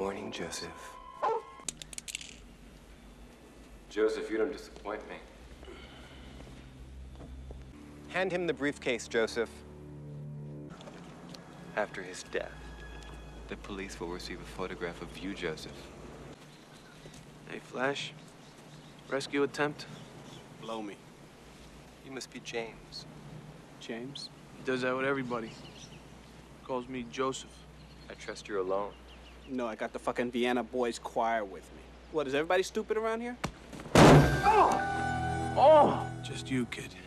morning, Joseph. Joseph, you don't disappoint me. Hand him the briefcase, Joseph. After his death, the police will receive a photograph of you, Joseph. Hey, Flash. Rescue attempt? Blow me. You must be James. James? He does that with everybody. Calls me Joseph. I trust you're alone. No, I got the fucking Vienna Boys Choir with me. What, is everybody stupid around here? Oh! Just you, kid.